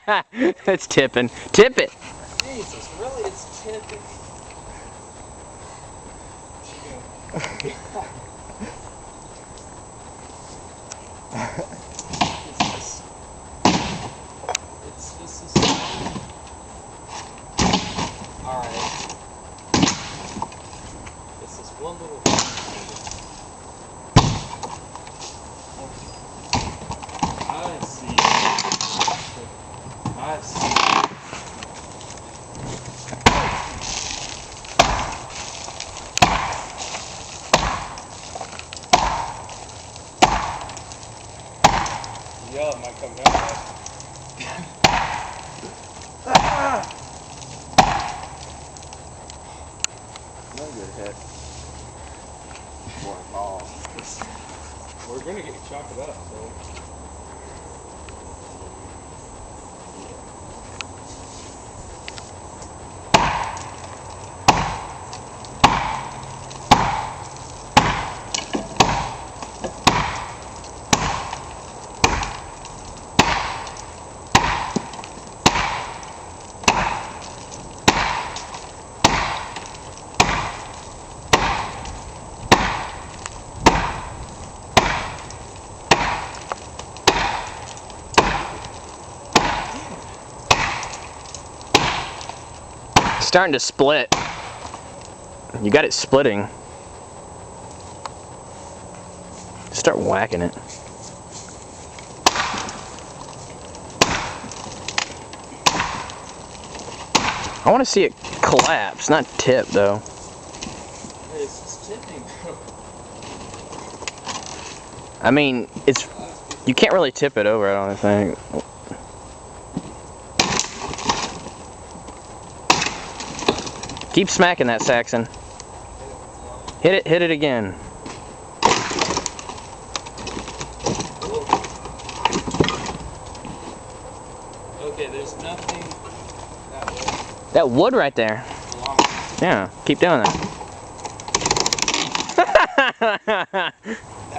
It's tipping. Tip it. Jesus, really? It's tipping. It's just a Alright. It's this one little I see. I see. Yeah, it might come down there. Not a good hit. Boy, ball. We're gonna get chalk it up, so. Starting to split. You got it splitting. Start whacking it. I want to see it collapse, not tip though. It's tipping. I mean, you can't really tip it over, I don't think. Keep smacking that, Saxon. Hit it again. Okay, there's nothing that way. That wood right there. Yeah, keep doing that.